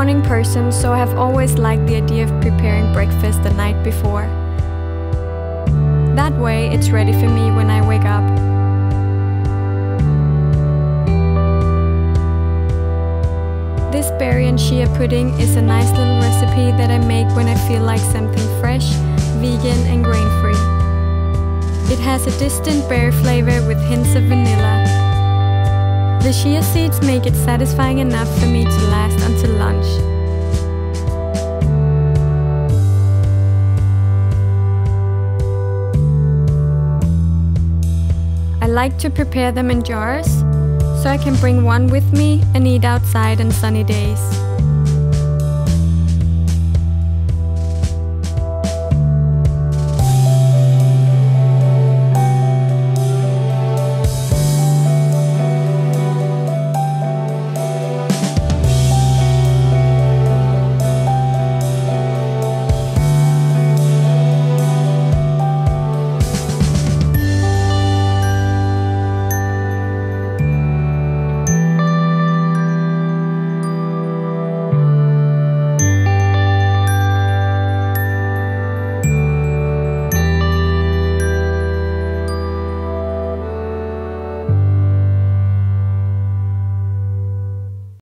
morning person, so I have always liked the idea of preparing breakfast the night before. That way it's ready for me when I wake up. This berry and chia pudding is a nice little recipe that I make when I feel like something fresh, vegan and grain-free. It has a distinct berry flavor with hints of vanilla. The chia seeds make it satisfying enough for me to last until lunch. I like to prepare them in jars, so I can bring one with me and eat outside on sunny days.